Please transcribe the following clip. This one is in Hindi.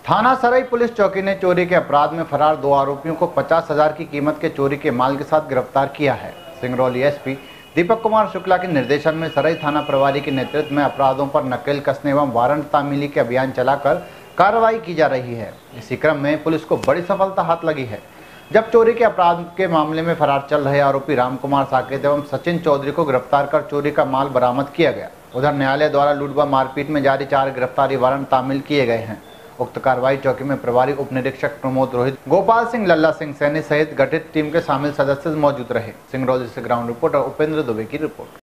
थाना सराय पुलिस चौकी ने चोरी के अपराध में फरार 2 आरोपियों को 50,000 की कीमत के चोरी के माल के साथ गिरफ्तार किया है। सिंगरौली एसपी दीपक कुमार शुक्ला के निर्देशन में सराय थाना प्रभारी के नेतृत्व में अपराधों पर नकेल कसने एवं वारंट तामीली के अभियान चलाकर कार्रवाई की जा रही है। इसी क्रम में पुलिस को बड़ी सफलता हाथ लगी है, जब चोरी के अपराध के मामले में फरार चल रहे आरोपी रामकुमार साकेत एवं सचिन चौधरी को गिरफ्तार कर चोरी का माल बरामद किया गया। उधर न्यायालय द्वारा लूट व मारपीट में जारी 4 गिरफ्तारी वारंट तामील किए गए हैं। उक्त कार्रवाई चौकी में प्रभारी उप निरीक्षक प्रमोद रोहित, गोपाल सिंह, लल्ला सिंह सैनी सहित गठित टीम के शामिल सदस्य मौजूद रहे। सिंगरौली से ग्राउंड रिपोर्टर उपेंद्र दुबे की रिपोर्ट।